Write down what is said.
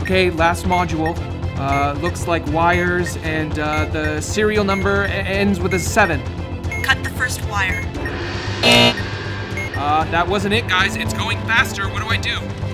Okay, last module. Looks like wires, and the serial number ends with a 7. Cut the first wire. That wasn't it, guys. It's going faster. What do I do?